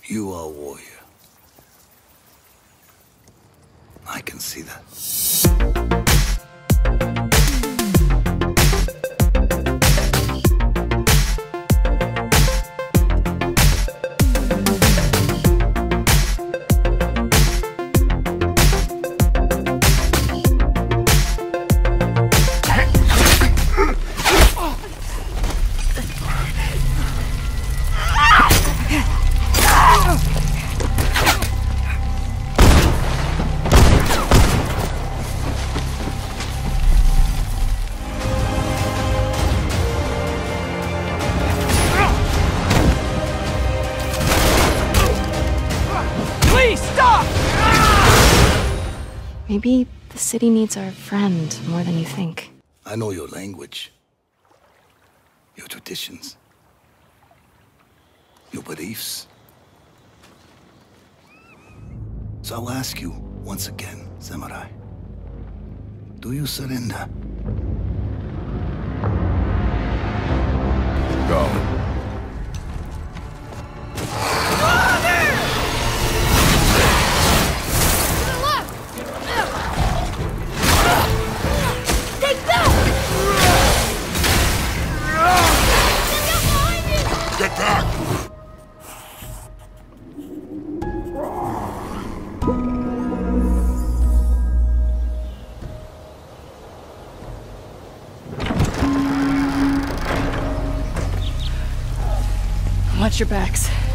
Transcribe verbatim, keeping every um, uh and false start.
You are a warrior. I can see that. Maybe the city needs our friend more than you think. I know your language, your traditions, your beliefs. So I'll ask you once again, Samurai. Do you surrender? Go. Get back! Watch your backs.